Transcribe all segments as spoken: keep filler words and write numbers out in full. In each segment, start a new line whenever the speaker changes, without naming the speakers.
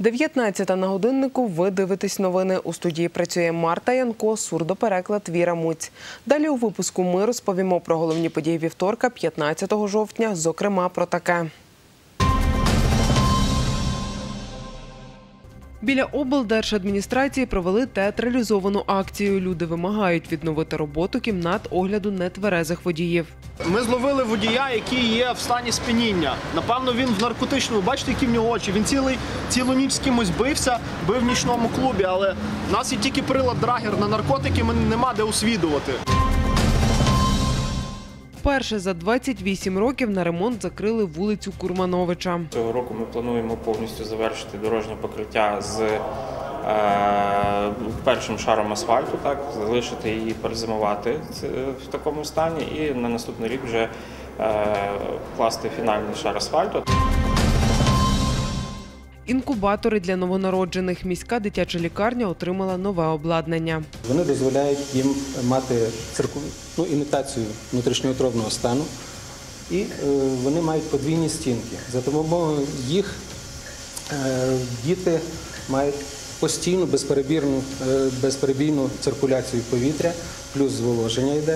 дев'ятнадцята на годиннику. Ви дивитесь новини. У студії працює Марта Янко, сурдопереклад Віра Муць. Далі у випуску ми розповімо про головні події вівторка, п'ятнадцятого жовтня, зокрема про таке. Біля облдержадміністрації провели театралізовану акцію. Люди вимагають відновити роботу кімнат огляду нетверезих водіїв.
Ми зловили водія, який є в стані сп'яніння. Напевно, він в наркотичному. Бачите, які в нього очі. Він цілий, цілу ніч з кимось бився, бив в нічному клубі. Але в нас є тільки прилад драгер на наркотики, ми нема де освідувати.
Вперше за двадцять вісім років на ремонт закрили вулицю Курмановича.
Цього року ми плануємо повністю завершити дорожнє покриття з е, першим шаром асфальту, так, залишити її перезимувати в такому стані і на наступний рік вже е, класти фінальний шар асфальту.
Інкубатори для новонароджених. Міська дитяча лікарня отримала нове обладнання.
Вони дозволяють їм мати цирку... ну, імітацію внутрішньоутробного стану, і е, вони мають подвійні стінки. За допомогою їх е, діти мають постійну безперебійну, е, безперебійну циркуляцію повітря, плюс зволоження йде.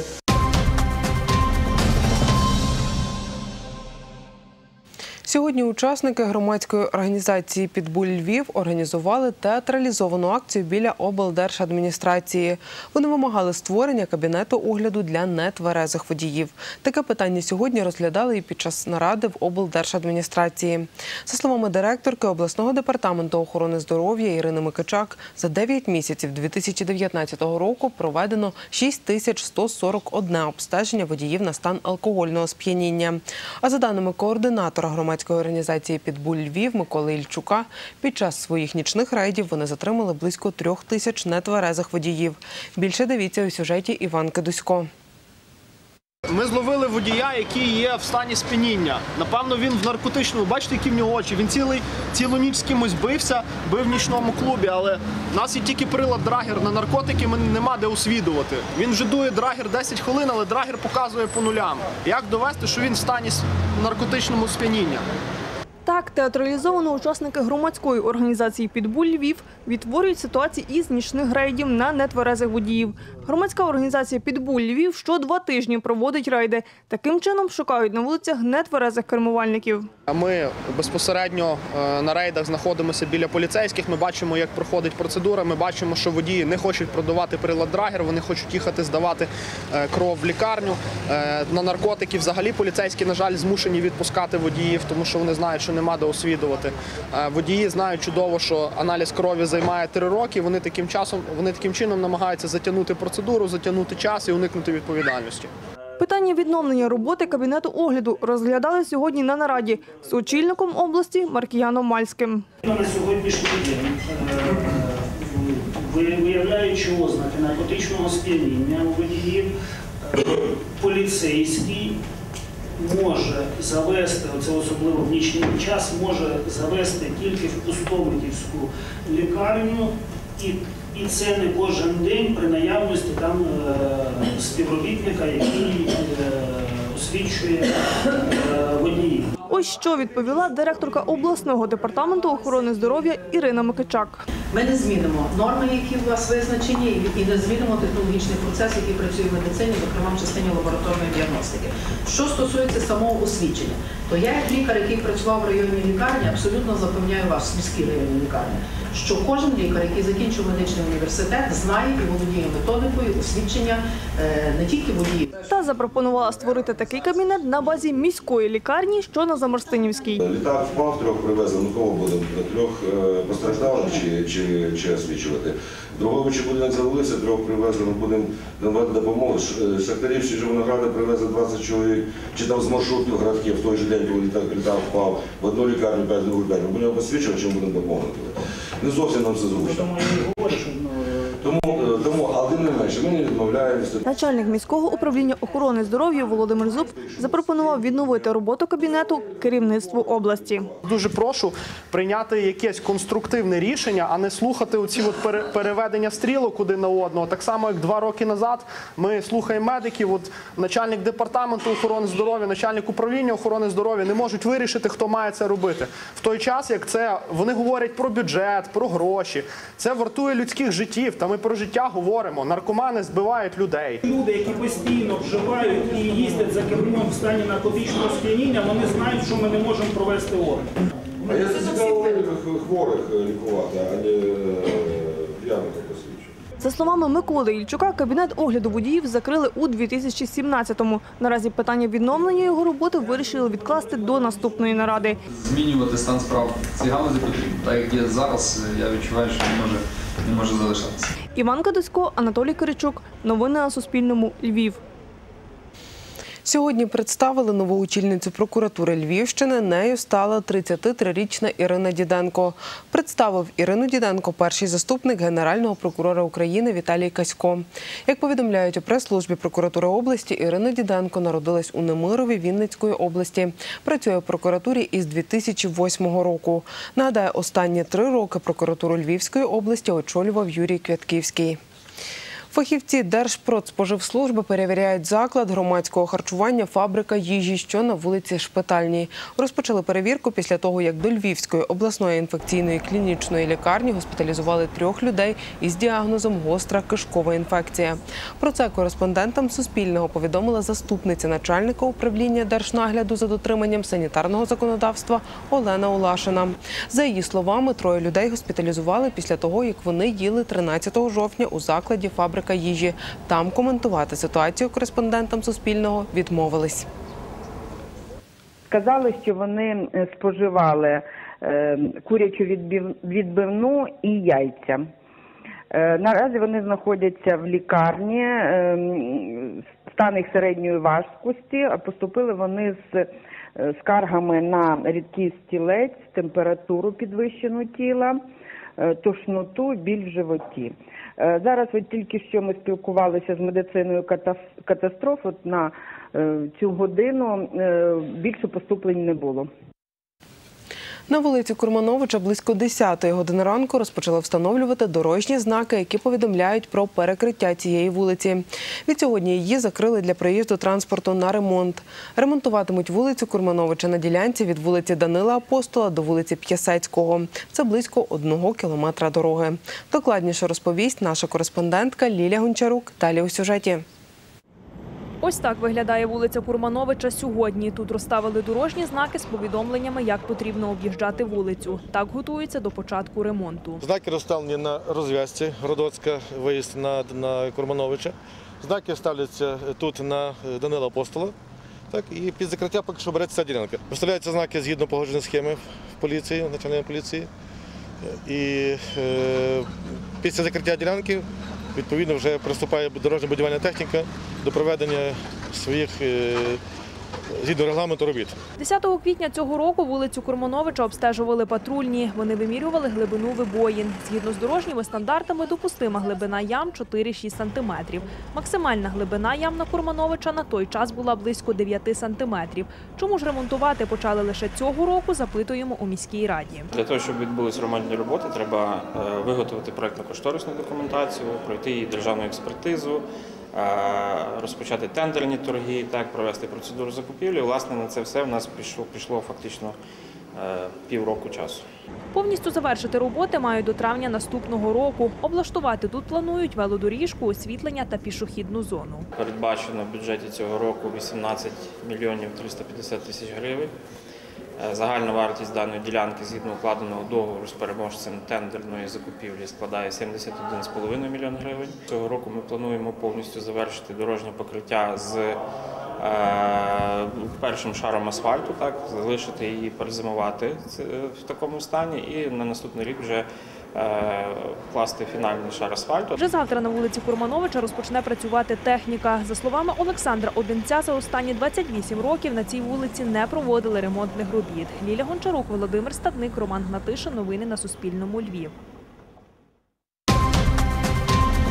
Сьогодні учасники громадської організації «Підбуль Львів» організували театралізовану акцію біля облдержадміністрації. Вони вимагали створення кабінету огляду для нетверезих водіїв. Таке питання сьогодні розглядали і під час наради в облдержадміністрації. За словами директорки обласного департаменту охорони здоров'я Ірини Микичак, за дев'ять місяців дві тисячі дев'ятнадцятого року проведено шість тисяч сто сорок одне обстеження водіїв на стан алкогольного сп'яніння. А за даними координатора громадської організації «Підбуль Львів» Миколи Ільчука, під час своїх нічних рейдів вони затримали близько трьох тисяч нетверезих водіїв. Більше дивіться у сюжеті Іванки Дусько.
Ми зловили водія, який є в стані сп'яніння. Напевно, він в наркотичному. Бачите, які в нього очі. Він цілий, цілу ніч з кимось бився, бив в нічному клубі. Але в нас є тільки прилад драгер на наркотики, ми нема де освідувати. Він вже дує драгер десять хвилин, але драгер показує по нулям. Як довести, що він в стані наркотичному сп'яніння?
Так, театралізовано учасники громадської організації «Підбуль Львів» відтворюють ситуації із нічних рейдів на нетверезих водіїв. Громадська організація «Підбуль Львів» що два тижні проводить рейди. Таким чином шукають на вулицях нетверезих кермувальників.
Ми безпосередньо на рейдах знаходимося біля поліцейських, ми бачимо, як проходить процедура, ми бачимо, що водії не хочуть продавати прилад драгер, вони хочуть їхати здавати кров в лікарню. На наркотики взагалі поліцейські, на жаль, змушені відпускати водіїв, тому що вони знають, що нема де освідувати. Водії знають чудово, що аналіз крові займає три роки, вони таким часом, вони таким чином намагаються затягнути процедуру, затягнути час і уникнути відповідальності.
Питання відновлення роботи кабінету огляду розглядали сьогодні на нараді з очільником області Маркіяном Мальським.
На сьогоднішній день, виявляючи ознаки наркотичного сп'яніння у водіїв, поліцейський може завести, оце особливо в нічний час, може завести тільки в Пустовниківську лікарню, і, і це не кожен день при наявності там е, співробітника, який е, освідчує е, водіїв.
Ось що відповіла директорка обласного департаменту охорони здоров'я Ірина Микичак.
Ми не змінимо норми, які у вас визначені, і не змінимо технологічний процес, який працює в медицині, зокрема в частині лабораторної діагностики. Що стосується самого освідчення, то я, як лікар, який працював в районній лікарні, абсолютно запевняю вас, в міській районній лікарні, що кожен лікар, який закінчив медичний університет, знає і володіє методикою освідчення не тільки водіїв.
Та запропонувала створити такий кабінет на базі міської лікарні, що на Замарстинівській.
Літак впав, трьох привезли, ну кого будемо? Трьох постраждалих чи, чи, чи освічувати? Друговичі будинок завалився, трьох привезли, ми будемо давати допомогу. Шахтарів з Червонограда привезли двадцять чоловік, чи там з маршрутних городків, в той же день, коли літак, літак впав, в одну лікарню, п'ять другу лікарню. Ми будемо освічувати, чим будемо допомогти. Не зовсім нам це зручно. Тому, е, тому але тим не менше, ми не відмовляємося.
Начальник міського управління охорони здоров'я Володимир Зуб запропонував відновити роботу кабінету керівництву області.
Дуже прошу прийняти якесь конструктивне рішення, а не слухати оці от пере- переведення стрілок один на одного. Так само, як два роки назад ми слухаємо медиків, от начальник департаменту охорони здоров'я, начальник управління охорони здоров'я не можуть вирішити, хто має це робити. В той час, як це вони говорять про бюджет, про гроші, це вартує людських життів, та ми про життя говоримо. Наркомани збивають людей.
Люди, які постійно вживають і їздять за кермом в стані наркотичного сп'яніння, вони знають, що ми не можемо провести огляд.
А я зацікавлений хворих лікувати, а не п'яних посвідчень.
За словами Миколи Ільчука, кабінет огляду водіїв закрили у дві тисячі сімнадцятому. Наразі питання відновлення його роботи вирішили відкласти до наступної наради.
Змінювати стан справ в цій галузі потрібно. Так як є зараз, я відчуваю, що не може, не може залишатися.
Іван Кадисько, Анатолій Киричук. Новини на Суспільному. Львів.
Сьогодні представили нову очільницю прокуратури Львівщини. Нею стала тридцятитрирічна Ірина Діденко. Представив Ірину Діденко перший заступник Генерального прокурора України Віталій Касько. Як повідомляють у прес-службі прокуратури області, Ірина Діденко народилась у Немирові Вінницької області. Працює в прокуратурі із дві тисячі восьмого року. Нагадаю, останні три роки прокуратуру Львівської області очолював Юрій Квятківський. Фахівці Держпродспоживслужби перевіряють заклад громадського харчування «Фабрика їжі», що на вулиці Шпитальній. Розпочали перевірку після того, як до Львівської обласної інфекційної клінічної лікарні госпіталізували трьох людей із діагнозом «гостра кишкова інфекція». Про це кореспондентам Суспільного повідомила заступниця начальника управління Держнагляду за дотриманням санітарного законодавства Олена Улашина. За її словами, троє людей госпіталізували після того, як вони їли тринадцятого жовтня у закладі «Фабрика їжі». Там коментувати ситуацію кореспондентам Суспільного відмовились.
Сказали, що вони споживали курячу відбивну і яйця. Наразі вони знаходяться в лікарні, стан їх середньої важкості, а поступили вони з скаргами на рідкий стілець, температуру підвищену тіла, тошноту, біль в животі. Зараз от тільки що ми спілкувалися з медициною катастроф, от на цю годину більше поступлень не було.
На вулиці Курмановича близько десятої години ранку розпочали встановлювати дорожні знаки, які повідомляють про перекриття цієї вулиці. Відсьогодні її закрили для проїзду транспорту на ремонт. Ремонтуватимуть вулицю Курмановича на ділянці від вулиці Данила Апостола до вулиці П'ясецького. Це близько одного кілометра дороги. Докладніше розповість наша кореспондентка Лілія Гончарук. Далі у сюжеті.
Ось так виглядає вулиця Курмановича сьогодні. Тут розставили дорожні знаки з повідомленнями, як потрібно об'їжджати вулицю. Так готуються до початку ремонту.
Знаки розставлені на розв'язці Городоцька, виїзд на, на Курмановича. Знаки ставляться тут на Данила Апостола. Так, і під закриття поки що береться ця ділянка. Виставляються знаки згідно погодженої схеми в поліції, в національній поліції. І е, після закриття ділянки відповідно вже приступає дорожня будівельна техніка до проведення своїх е, згідно регламенту робіт.
десятого квітня цього року вулицю Курмановича обстежували патрульні. Вони вимірювали глибину вибоїн. Згідно з дорожніми стандартами допустима глибина ям чотири-шість сантиметрів. Максимальна глибина ям на Курмановича на той час була близько дев'яти сантиметрів. Чому ж ремонтувати почали лише цього року, запитуємо у міській раді.
Для того, щоб відбулись ремонтні роботи, треба виготовити проєктно-кошторисну документацію, пройти її державну експертизу, розпочати тендерні торги, так, провести процедуру закупівлі. Власне, на це все в нас пішло, пішло фактично півроку часу.
Повністю завершити роботи мають до травня наступного року. Облаштувати тут планують велодоріжку, освітлення та пішохідну зону.
Передбачено в бюджеті цього року вісімнадцять мільйонів триста п'ятдесят тисяч гривень. Загальна вартість даної ділянки згідно укладеного договору з переможцем тендерної закупівлі складає сімдесят один цілих п'ять десятих мільйона гривень. Цього року ми плануємо повністю завершити дорожнє покриття з е, першим шаром асфальту, так, залишити її перезимувати в такому стані і на наступний рік вже класти фінальний шар асфальту.
Вже завтра на вулиці Курмановича розпочне працювати техніка. За словами Олександра Одинця, за останні двадцять вісім років на цій вулиці не проводили ремонтних робіт. Лілія Гончарук, Володимир Стадник, Роман Гнатишин. Новини на Суспільному. Львів.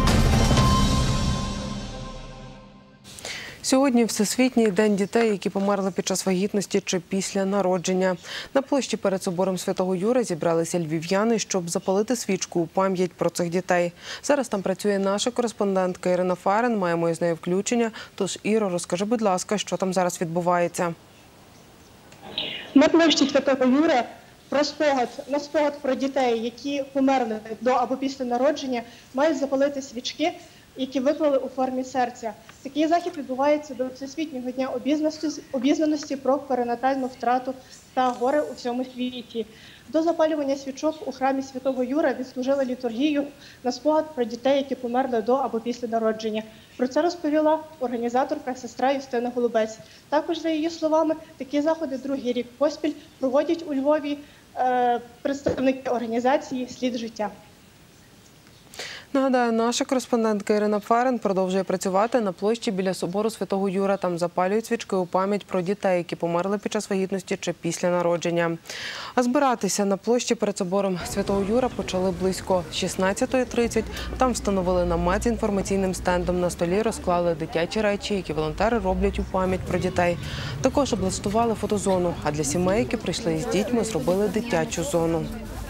Сьогодні Всесвітній день дітей, які померли під час вагітності чи після народження. На площі перед собором Святого Юра зібралися львів'яни, щоб запалити свічку у пам'ять про цих дітей. Зараз там працює наша кореспондентка Ірина Фарен, маємо із нею включення. Тож, Іро, розкажи, будь ласка, що там зараз відбувається?
На площі Святого Юра про спогад, на спогад про дітей, які померли до або після народження, мають запалити свічки, які виклали у формі серця. Такий захід відбувається до Всесвітнього дня обізнаності, обізнаності про перинатальну втрату та горе у всьому світі. До запалювання свічок у храмі Святого Юра відслужили літургію на спогад про дітей, які померли до або після народження. Про це розповіла організаторка сестра Юстина Голубець. Також, за її словами, такі заходи другий рік поспіль проводять у Львові е, представники організації «Слід життя».
Нагадаю, наша кореспондентка Ірина Фарен продовжує працювати на площі біля собору Святого Юра. Там запалюють свічки у пам'ять про дітей, які померли під час вагітності чи після народження. А збиратися на площі перед собором Святого Юра почали близько шістнадцятої тридцять. Там встановили намет з інформаційним стендом. На столі розклали дитячі речі, які волонтери роблять у пам'ять про дітей. Також облаштували фотозону, а для сімей, які прийшли із дітьми, зробили дитячу зону.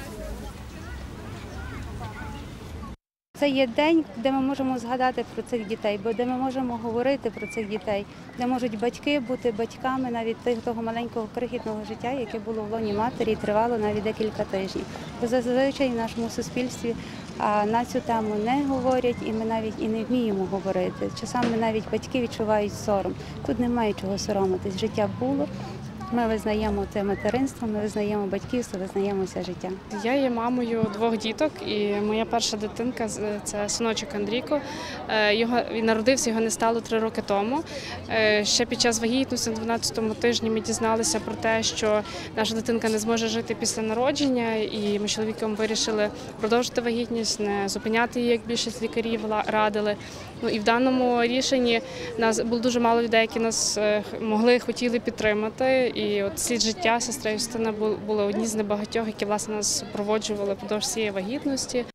Це є день, де ми можемо згадати про цих дітей, бо де ми можемо говорити про цих дітей, де можуть батьки бути батьками навіть того маленького крихітного життя, яке було в лоні матері і тривало навіть декілька тижнів. Бо зазвичай в нашому суспільстві на цю тему не говорять і ми навіть і не вміємо говорити. Часами навіть батьки відчувають сором. Тут немає чого соромитись, життя було. Ми визнаємо це материнство, ми визнаємо батьківство, визнаємо це життя.
Я є мамою двох діток, і моя перша дитинка – це синочок Андрійко. Його, він народився, його не стало три роки тому. Ще під час вагітності на дванадцятому тижні ми дізналися про те, що наша дитинка не зможе жити після народження, і ми з чоловіком вирішили продовжити вагітність, не зупиняти її, як більшість лікарів радили. Ну, і в даному рішенні нас було дуже мало людей, які нас могли, хотіли підтримати. І от «Слід життя» сестра Юстина були одні з небагатьох, які, власне, нас супроводжували впродовж цієї вагітності.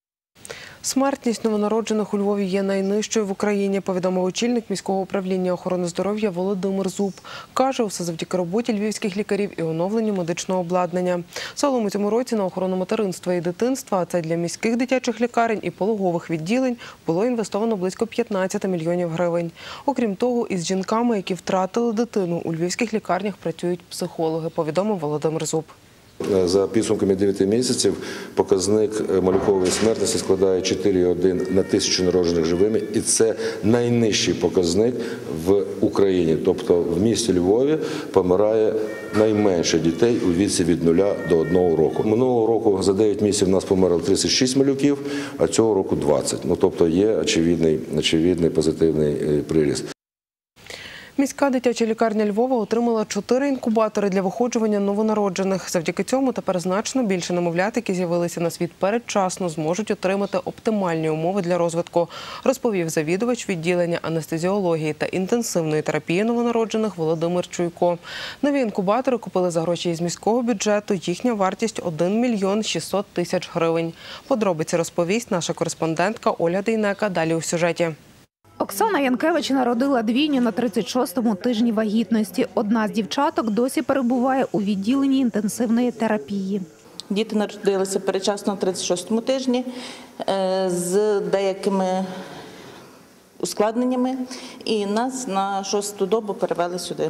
Смертність новонароджених у Львові є найнижчою в Україні, повідомив очільник міського управління охорони здоров'я Володимир Зуб. Каже, усе завдяки роботі львівських лікарів і оновленню медичного обладнання. Загалом у цьому році на охорону материнства і дитинства, а це для міських дитячих лікарень і пологових відділень, було інвестовано близько п'ятнадцять мільйонів гривень. Окрім того, із жінками, які втратили дитину, у львівських лікарнях працюють психологи, повідомив Володимир Зуб.
За підсумками дев'яти місяців показник малюкової смертності складає чотири цілих одна десята на тисячу народжених живими, і це найнижчий показник в Україні. Тобто в місті Львові помирає найменше дітей у віці від нуля до одного року. Минулого року за дев'ять місяців у нас померло тридцять шість малюків, а цього року двадцять. Ну, тобто є очевидний, очевидний позитивний приріст.
Міська дитяча лікарня Львова отримала чотири інкубатори для виходжування новонароджених. Завдяки цьому тепер значно більше немовлят, які з'явилися на світ передчасно, зможуть отримати оптимальні умови для розвитку, розповів завідувач відділення анестезіології та інтенсивної терапії новонароджених Володимир Чуйко. Нові інкубатори купили за гроші із міського бюджету. Їхня вартість – один мільйон шістсот тисяч гривень. Подробиці розповість наша кореспондентка Оля Дейнека далі у сюжеті.
Оксана Янкевич народила двійню на тридцять шостому тижні вагітності. Одна з дівчаток досі перебуває у відділенні інтенсивної терапії.
Діти народилися передчасно на тридцять шостому тижні з деякими ускладненнями, і нас на шосту добу перевели сюди.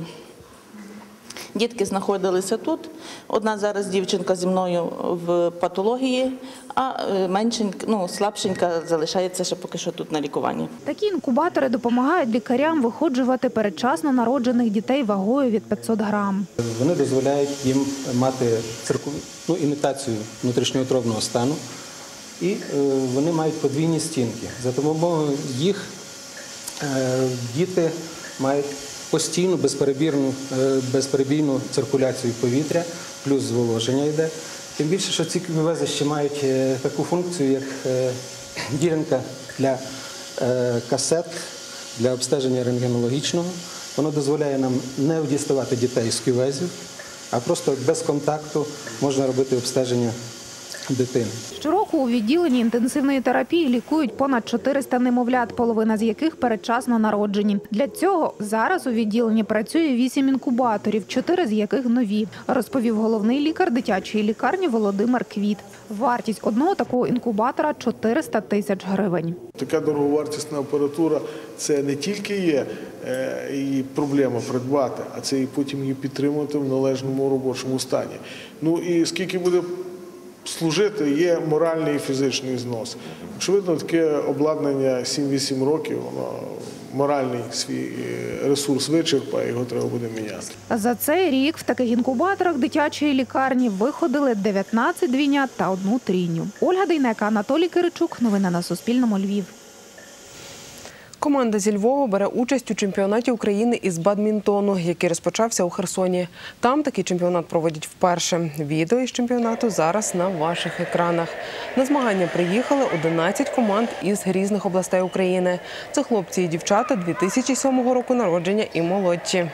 Дітки знаходилися тут. Одна зараз дівчинка зі мною в патології, а меншенька, ну, слабшенька залишається ще поки що тут на лікуванні.
Такі інкубатори допомагають лікарям виходжувати передчасно народжених дітей вагою від п'ятсот грам.
Вони дозволяють їм мати циркуль... ну, імітацію внутрішньоутробного стану, і е, вони мають подвійні стінки. За допомогою їх е, діти мають постійну безперебійну, безперебійну циркуляцію повітря, плюс зволоження йде. Тим більше, що ці кювези ще мають таку функцію, як ділянка для касет, для обстеження рентгенологічного. Воно дозволяє нам не діставати дітей з кювезів, а просто без контакту можна робити обстеження дитини.
Щороку у відділенні інтенсивної терапії лікують понад чотириста немовлят, половина з яких передчасно народжені. Для цього зараз у відділенні працює вісім інкубаторів, чотири з яких нові, розповів головний лікар дитячої лікарні Володимир Квіт. Вартість одного такого інкубатора – чотириста тисяч гривень.
Така дороговартісна апаратура – це не тільки є і проблема придбати, а це і потім її підтримувати в належному робочому стані. Ну і скільки буде служити, є моральний і фізичний знос. Очевидно, таке обладнання сім-вісім років, воно моральний свій ресурс вичерпає, його треба буде міняти.
За цей рік в таких інкубаторах дитячої лікарні виходили дев'ятнадцять двійнят та одну трійню. Ольга Дейнека, Анатолій Киричук. Новини на Суспільному. Львів.
Команда зі Львова бере участь у чемпіонаті України із бадмінтону, який розпочався у Херсоні. Там такий чемпіонат проводять вперше. Відео із чемпіонату зараз на ваших екранах. На змагання приїхали одинадцять команд із різних областей України. Це хлопці і дівчата дві тисячі сьомого року народження і молодші.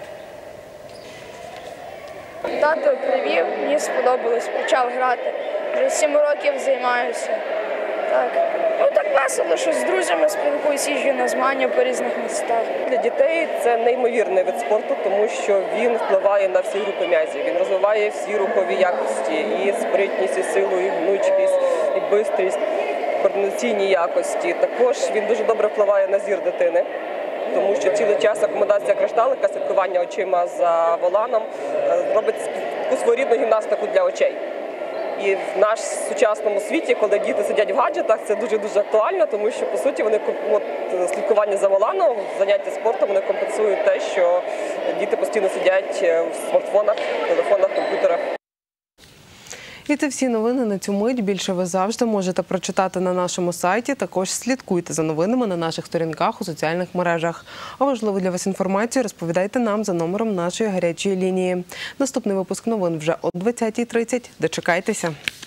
Тато привів, мені сподобалось, почав грати. Вже сім років займаюся. Так. Ну, так весело, що з друзями спілкуюся, їжджу на змагання по різних містах.
Для дітей це неймовірний вид спорту, тому що він впливає на всі групи м'язів. Він розвиває всі рухові якості, і спритність, і силу, і гнучкість, і швидкість, координаційні якості. Також він дуже добре впливає на зір дитини, тому що цілий час акомодація кришталика, слідкування очима за воланом робить таку своєрідну гімнастику для очей. І в наш сучасному світі, коли діти сидять в гаджетах, це дуже-дуже актуально, тому що, по суті, вони от, слідкування за воланом, заняття спортом, вони компенсують те, що діти постійно сидять в смартфонах, телефонах, комп'ютерах.
І це всі новини на цю мить. Більше ви завжди можете прочитати на нашому сайті. Також слідкуйте за новинами на наших сторінках у соціальних мережах. А важливу для вас інформацію розповідайте нам за номером нашої гарячої лінії. Наступний випуск новин вже о двадцятій тридцять. Дочекайтеся.